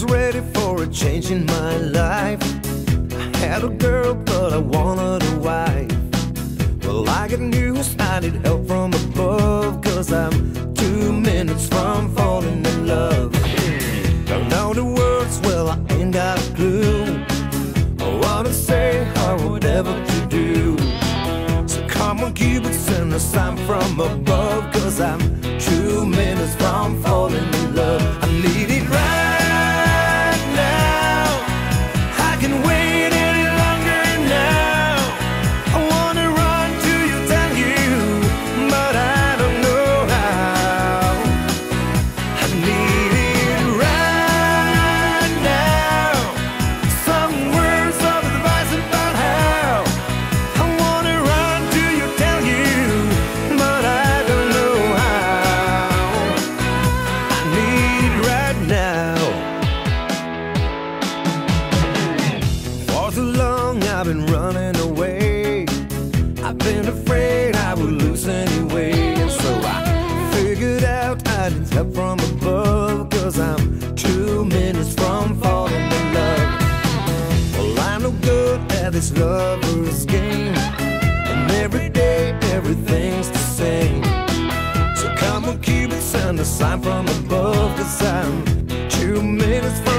ready for a change in my life. I had a girl, but I wanted a wife. Well, I got news, I need help from above, 'cause I'm 2 minutes from falling in love. Don't know the words, well, I ain't got a clue. I wanna say or whatever to do. So come on, Cupid, send a sign from above, 'cause I'm 2 minutes from falling in love. I need it right now. I can wait any longer now. I wanna run to you, tell you, but I don't know how. I need it right now. Some words of advice about how. I wanna run to you, tell you, but I don't know how. I need it right now. For too long I've been running away. I've been afraid I would lose anyway. And so I figured out I need help from above, 'cause I'm 2 minutes from falling in love. Well, I'm no good at this lover's game, and every day everything's the same. So come on, Cupid, send a sign from above, 'cause I'm 2 minutes from